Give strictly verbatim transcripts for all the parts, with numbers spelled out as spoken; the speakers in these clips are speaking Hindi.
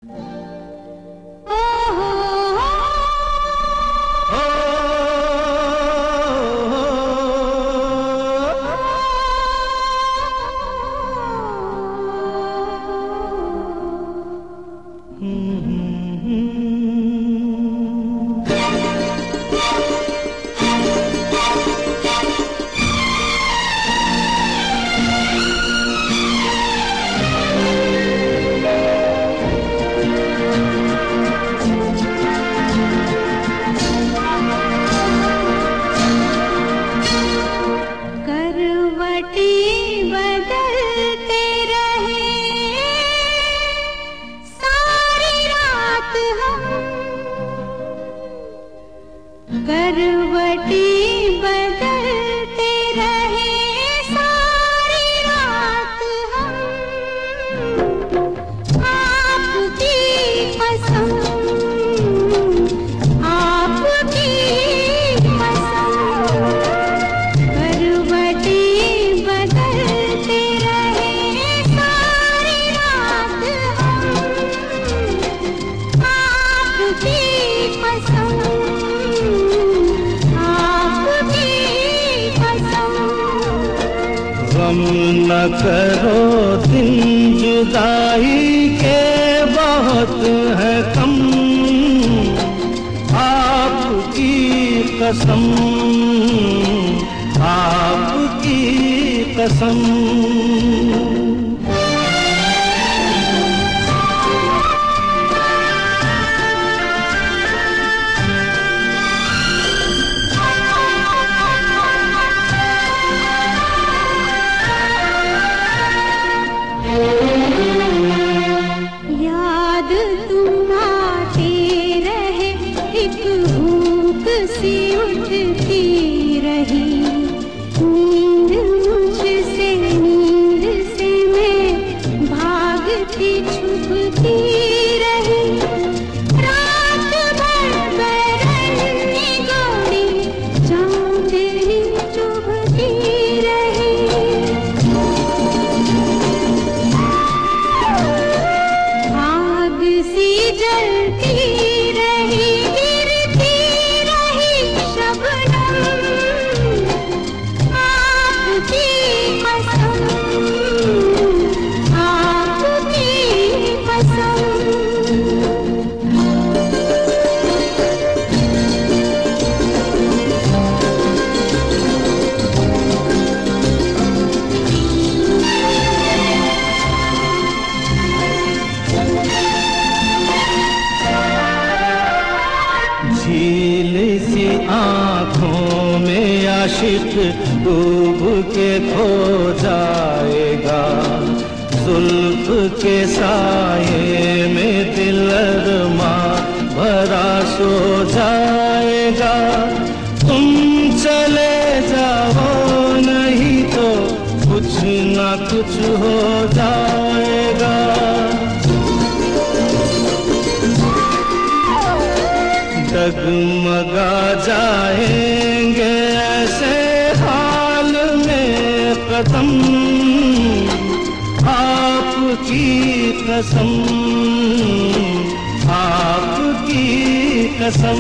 करो दिन जुदाई के बहुत है कम, आपकी कसम आपकी कसम। आँखों में आशिक डूब के खो जाएगा, जुल्फ के साये में दिल अरमा भरा सो जाएगा। तुम चले जाओ नहीं तो कुछ ना कुछ हो जाएगा। डगमगा जाएंगे ऐसे हाल में कदम, आपकी कसम आपकी कसम।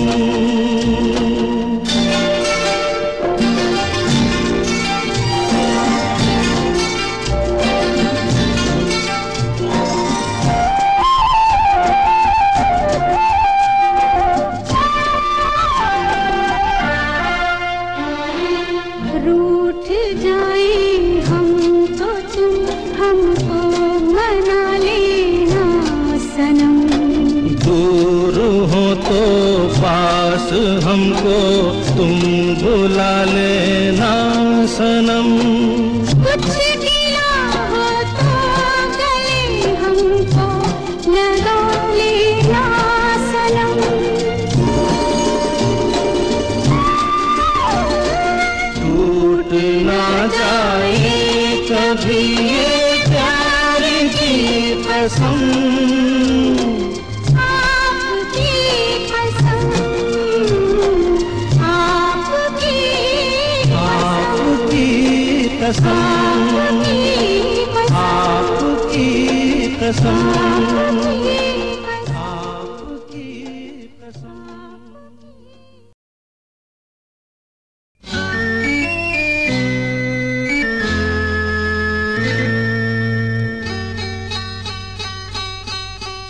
रूठ जाए हम तो तुम हमको मना लेना सनम, दूर हो तो पास हमको तुम बुला लेना सनम। कुछ गिला हो तो गले हमको लगा लेना सनम, टूट ना जाए कभी ये प्यार की कसम, आपकी कसम आपकी आपकी कसम आपकी कसम।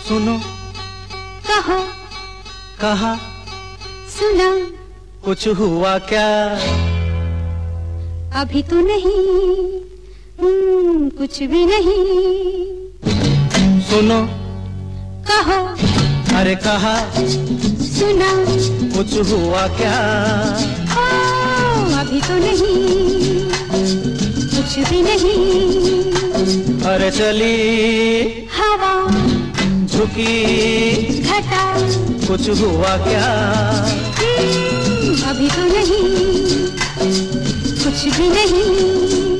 सुनो, कहो, कहा, सुना, कुछ हुआ क्या? अभी तो नहीं, हम्म, कुछ भी नहीं। सुनो, कहो, अरे कहा, सुना, कुछ हुआ क्या? ओ, अभी तो नहीं, कुछ भी नहीं। अरे चली हवा, झुकी घटा, कुछ हुआ क्या? हम्म, अभी तो नहीं, कुछ भी नहीं।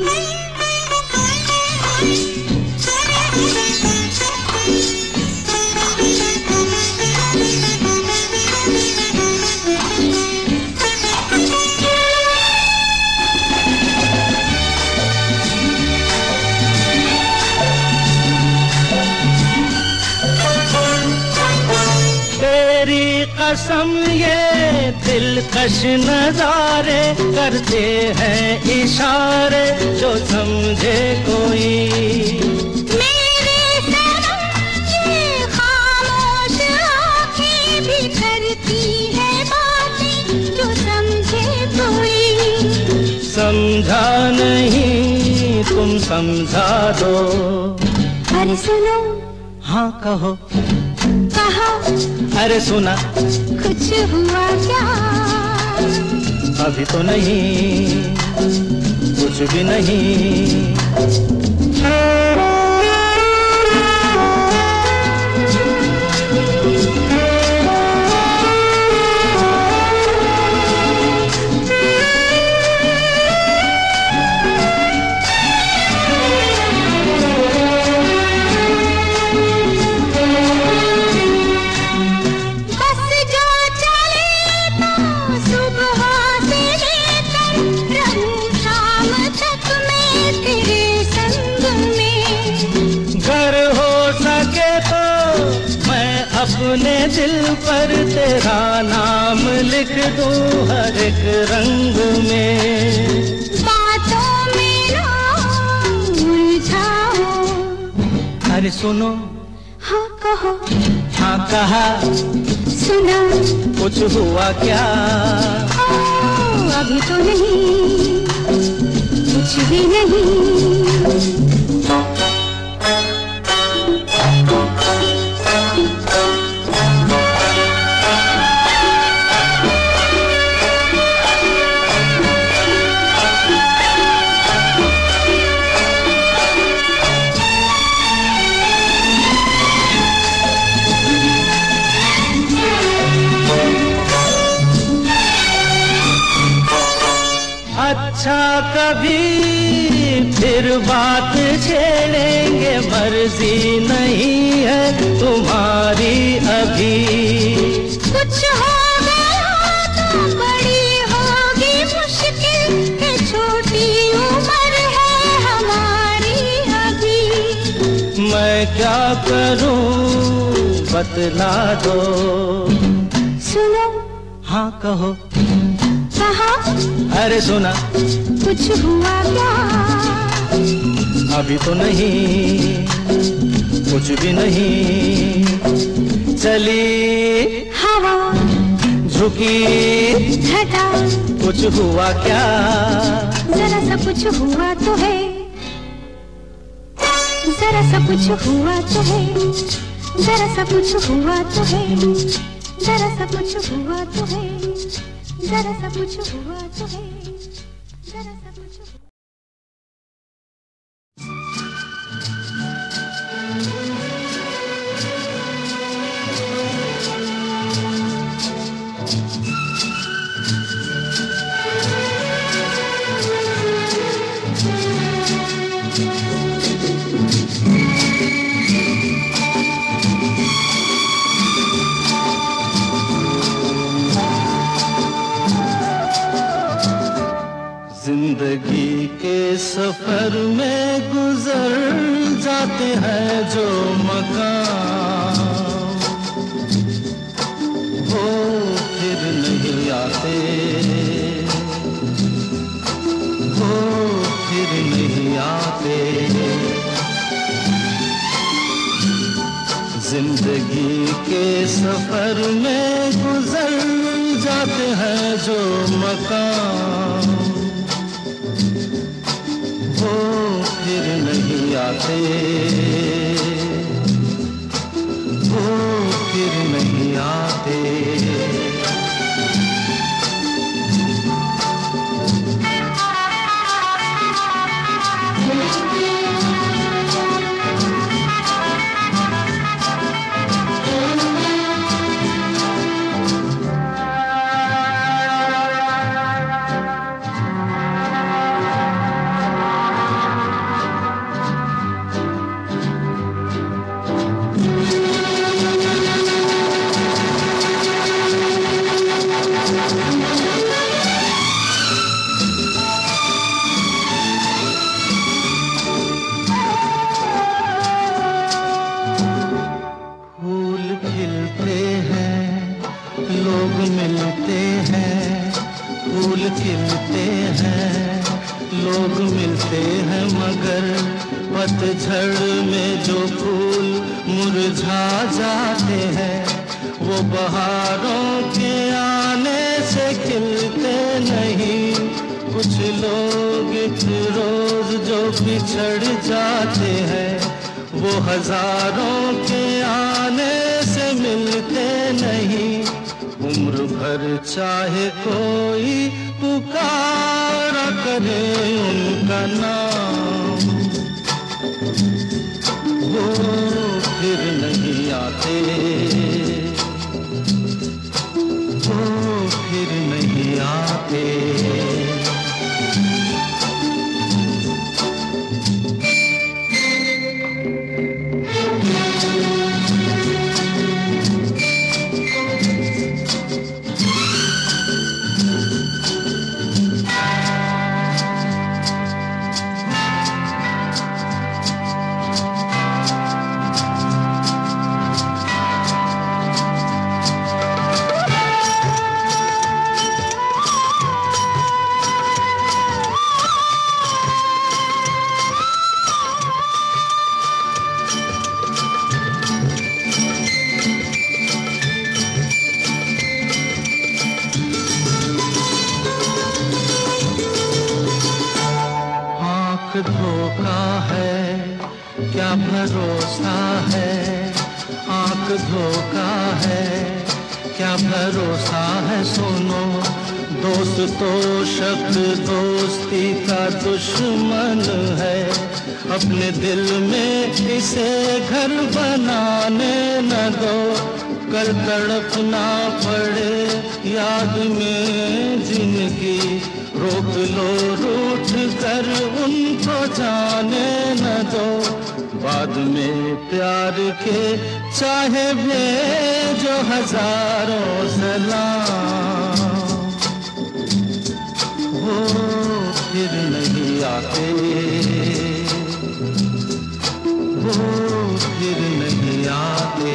कसम ये दिलकश नजारे करते हैं इशारे जो समझे कोई। मेरे सनम ये खामोश आँखें भी करती है बातें जो समझे कोई। समझा नहीं तुम समझा दो। अरे सुनो, हाँ कहो, कहा, अरे सुना, कुछ हुआ क्या? अभी तो नहीं, कुछ भी नहीं। अपने दिल पर तेरा नाम लिख दूं हर एक रंग में। बातों में ना उलझाओ। अरे सुनो, हाँ कहो, हाँ कहा, सुना, कुछ हुआ क्या? ओ, अभी तो नहीं, कुछ भी नहीं। अच्छा कभी फिर बात छेड़ेंगे, मर्जी नहीं है तुम्हारी अभी। कुछ हो गया तो बड़ी होगी मुश्किल, है छोटी उम्र है हमारी अभी। मैं क्या करूं बतला दो। सुनो, हाँ कहो, कहा, अरे सुना, कुछ हुआ क्या? अभी तो नहीं, कुछ भी नहीं। चली हवा, झुकी घटा, कुछ हुआ क्या? जरा सा कुछ हुआ तो है, जरा सा कुछ हुआ तो है, जरा सा कुछ हुआ तो है, जरा सा कुछ हुआ तो है, जरा सा कुछ हुआ तो है, जरा सा कुछ हुआ। जिंदगी के सफर में गुजर जाते हैं जो मकाम, वो फिर नहीं आते, वो फिर नहीं आते। जिंदगी के सफर में गुजर जाते हैं जो मकाम, वो फिर नहीं आते, वो फिर नहीं आते। मिलते हैं, फूल खिलते हैं, लोग मिलते हैं, मगर पतझड़ में जो फूल मुरझा जाते हैं, वो बहारों के आने से खिलते नहीं। कुछ लोग एक रोज जो बिछड़ जाते हैं, वो हजारों के आने से मिलते नहीं। उम्र भर चाहे कोई पुकारा करे उनका नाम, वो फिर नहीं आते, वो फिर नहीं आते। धोखा है क्या भरोसा है, आंख धोखा है क्या भरोसा है। सुनो दोस्त तो शक दोस्ती का दुश्मन है, अपने दिल में इसे घर बनाने न दो। कल तड़पना पड़े याद में जिंदगी, रोक लो रूठ कर उनको जाने न दो। बाद में प्यार के चाहे भेजो हजारों सलाम, वो फिर नहीं आते, वो फिर नहीं आते।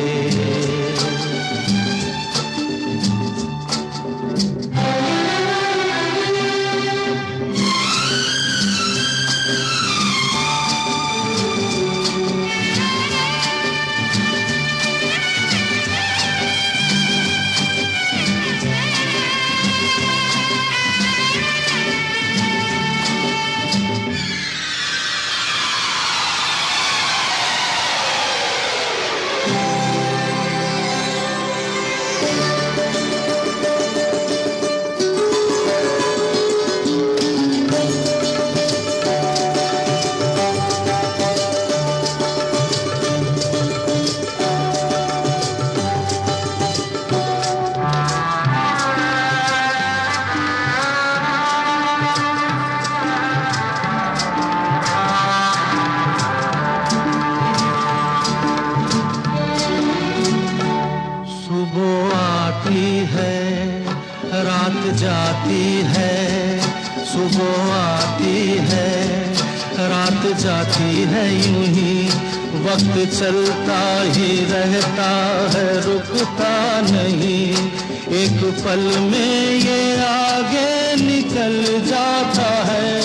रात जाती है, सुबह आती है, रात जाती है, यूं ही वक्त चलता ही रहता है, रुकता नहीं। एक पल में ये आगे निकल जाता है,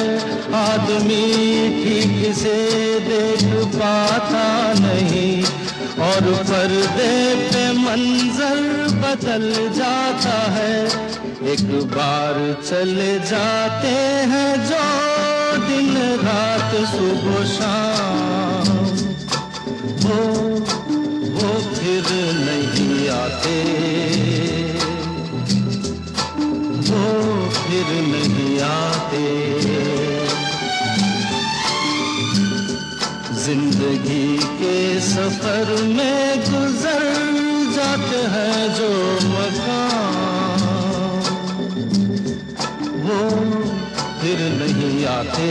आदमी ठीक से देख पाता नहीं। और और पर्दे पे मंजर बदल जाता है। एक बार चले जाते हैं जो दिन रात सुबह शाम, वो वो फिर नहीं आते, वो फिर नहीं आते। जिंदगी के सफर में गुजर जाते हैं जो मकाम, वो फिर नहीं आते,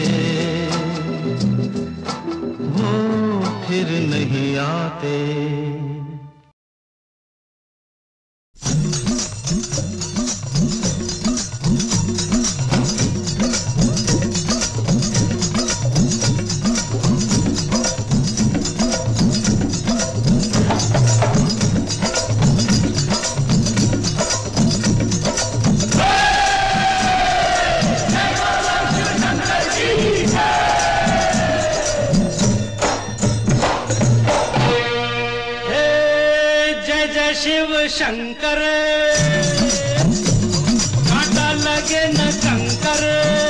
वो फिर नहीं आते। शिव शंकर कांटा लगे न कंकर,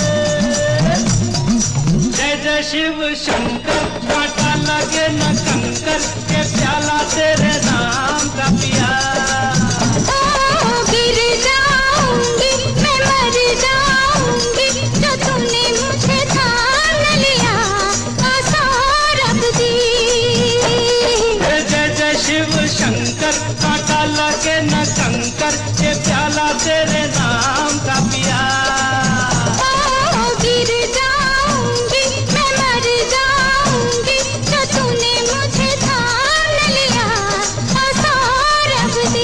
जय जय शिव शंकर कांटा लगे न कंकर, के प्याला तेरे नाम का पिया। ओ गिर जाऊंगी मैं मर जाऊंगी, जो तूने मुझे थाम लिया आसार दी। जय जय शिव शंकर कांटा लगे न कंकर, ये प्याला तेरे नाम का पिया। ओ गिर जाऊंगी मैं मर जाऊंगी, जो तूने मुझे थाम लिया आसार दी।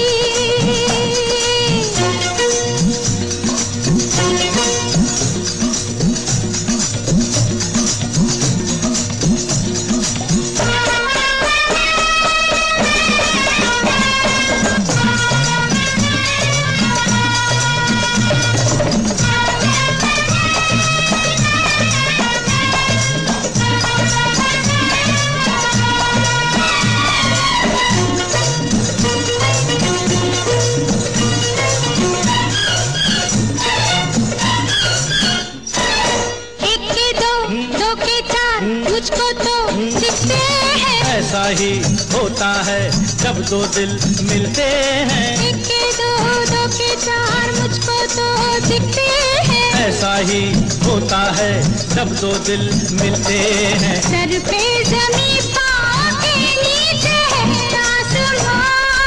मुझको तो दिखते हैं, ऐसा ही होता है जब दो दिल मिलते हैं। एक के दो दो के चार मुझको तो दिखते हैं, ऐसा ही होता है जब दो दिल मिलते हैं। सर पे जमीन पाँव के नीचे है आसमां,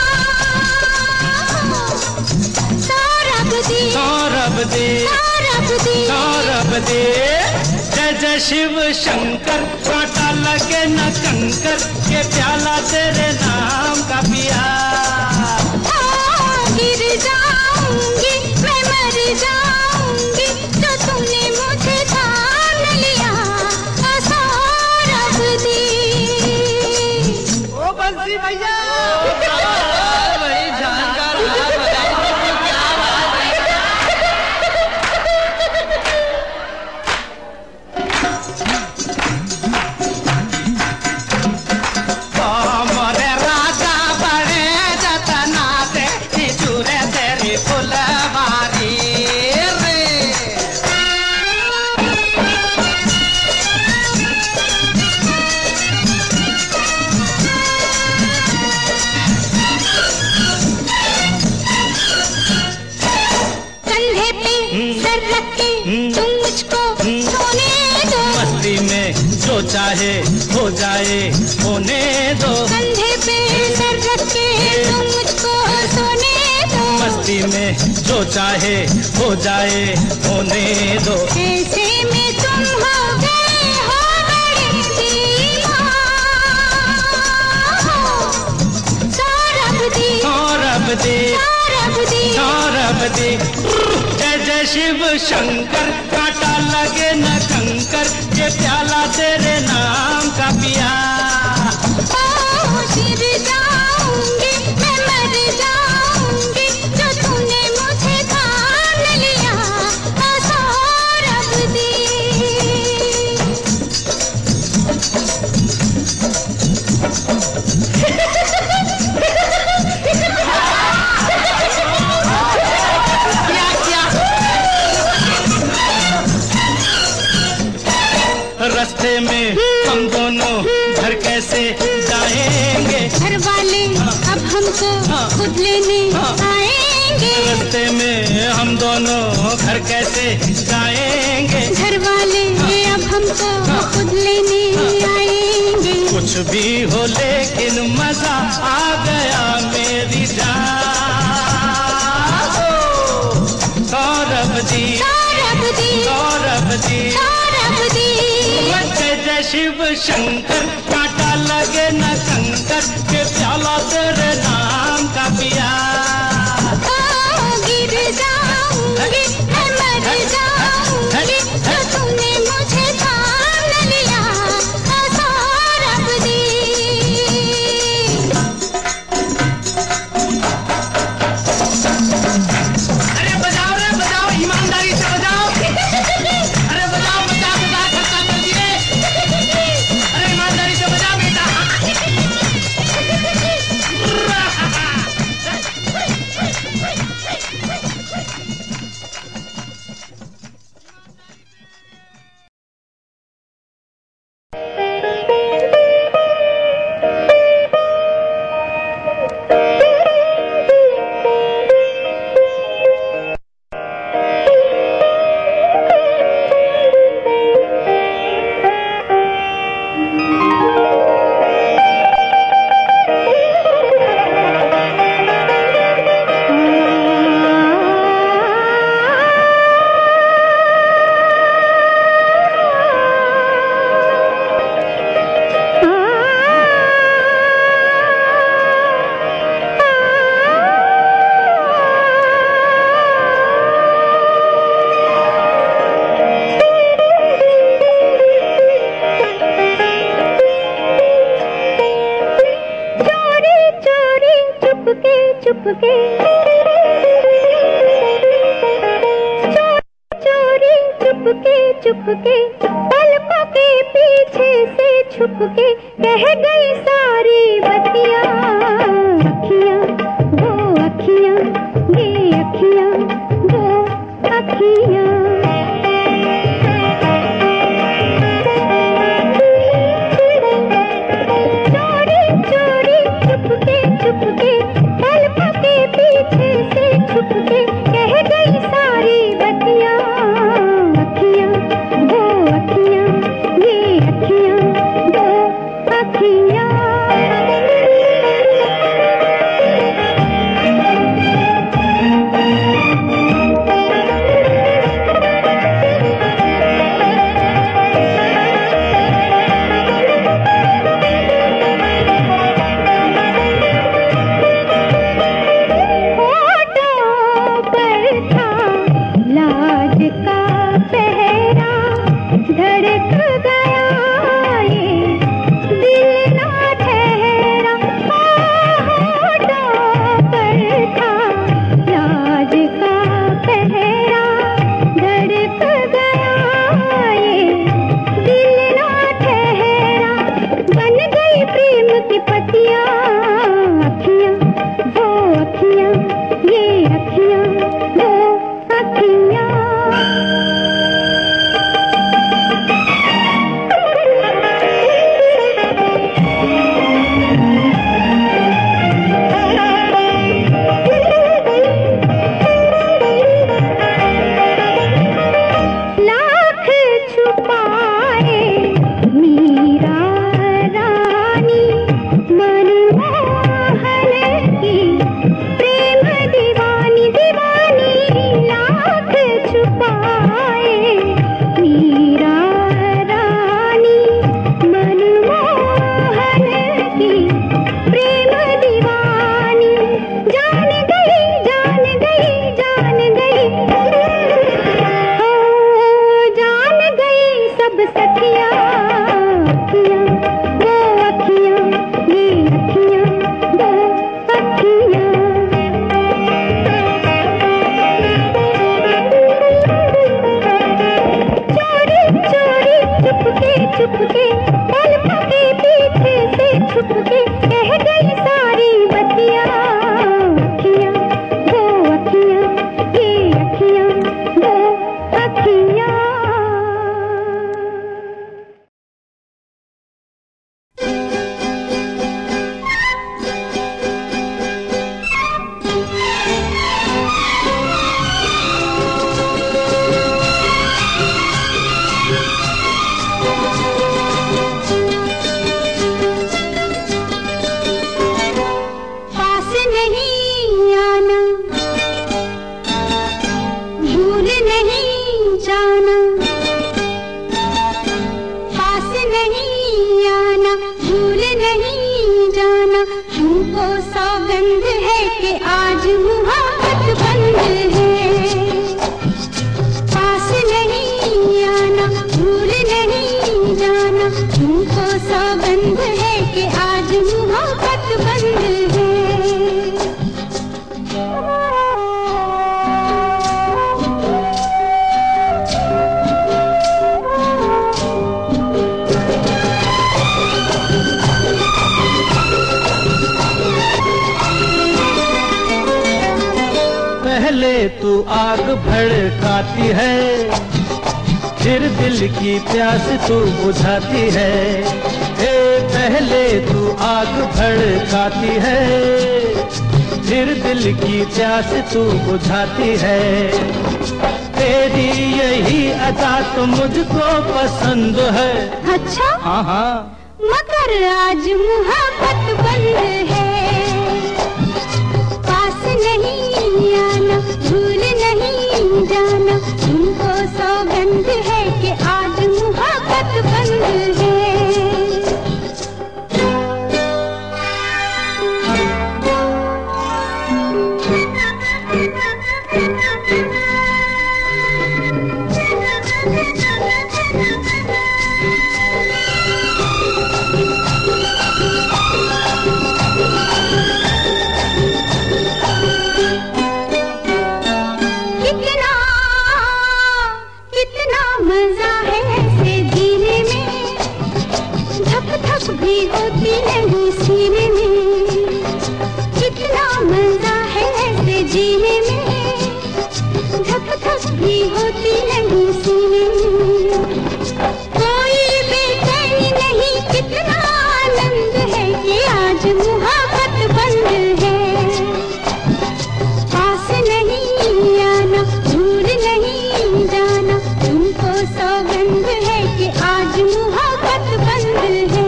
सौरभ दे सौरभ दे सौरभ दे सौरभ दे। जय जय शिव शंकर कांटा लगे न कंकर, के प्याला तेरे नाम का पिया। ओ गिर जाऊंगी मैं मर जाऊंगी, जो तुमने मुझे थाम लिया आसार दी। ओ बंसी भैया बड़ी जानकार तुम मुझको सोने दो, मस्ती में जो चाहे हो जाए होने दो। कंधे पे सर रख के तुम मुझको सोने दो, मस्ती में जो चाहे हो जाए होने दो। ऐसे में तुम हो गए हो बड़े दीवान, सौरभ दी सौरभ दे सौरभ दी सौरभ दे। जय जय शिव शंकर कांटा लगे न कंकर, ये प्याला तेरे नाम का पिया। ओ गिर जाऊंगी मैं मर जाऊंगी, जो तूने मुझे थाम लिया सौरभ दी। में हम दोनों घर कैसे जाएंगे? घर वाले अब हमको खुद लेने आएंगे। रास्ते में हम दोनों घर कैसे जाएंगे? घर वाले अब हमको खुद लेने आएंगे। कुछ भी हो लेकिन मजा आ गया मेरी जान। सौरभ जी, सौरभ जी, सौरभ जी, सौरभ जी। जय जय शिव शंकर, कांटा लगे न कंकर, के प्याला तेरे नाम का पिया। ओ गिर जाऊंगी, मैं मर जाऊंगी, तो तूने मुझे थाम न लिया। ओ सौरभ जी। अरे बजाओ रे बजाओ, ईमानदारी से बजाओ। अरे बजाओ, बजा बजा खत्ता कर दिए। अरे ईमानदारी से बजा बेटा। चुपके चोरी चुपके चुपके पलकों के पीछे से छुपके कह गई सारी बतिया। अखियां वो अखियां, ये अखियां वो अखियां। चोरी चोरी चुपके चुपके पलकों के पीछे से छुपके कह गई सारी बतिया। अखियां वो अखियां, ये अखियां वो अखियां। चुपके पलकों के पीछे से छुपके कह गई सारी बतिया। अखियां वो अखियां, ये अखियां वो अखियां। तुमको सौगंध है कि आज मोहब्बत बंद है। पास नहीं आना, भूल नहीं जाना, तुमको सौगंध है कि आज मोहब्बत बंद है। पहले तू आग भड़काती है, फिर दिल की प्यास तू बुझाती है। ए पहले तू आग भड़काती है, फिर दिल की प्यास तू बुझाती है। तेरी यही अदा तो मुझको पसंद है। अच्छा? हाँ हाँ। मगर आज मोहब्बत बंद है। पास नहीं आना, भूल नहीं जाना, तुमको सौगंध है कि आज मोहब्बत बंद है। मजा है ऐसे जीने में, धक धक भी होती नहीं सीने में। कितना मजा है ऐसे जीने में, धक धक भी होती नहीं सीने में। कोई बेचैनी नहीं, कितना आनंद है कि आज मोहब्बत बंद है। पास नहीं आना, दूर नहीं जाना, तुमको सौगंध है कि आज मोहब्बत बंद है।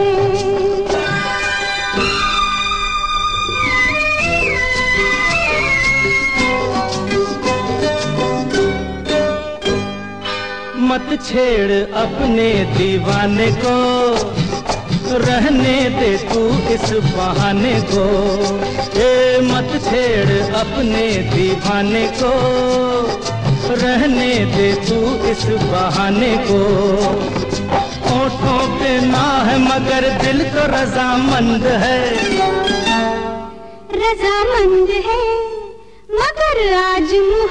मत छेड़ अपने दीवाने को, रहने दे तू इस बहाने को। ए मत छेड़ अपने दीवाने को, रहने दे तू इस बहाने को। होठों पे ना है मगर दिल तो रजामंद है। रजामंद है मगर आज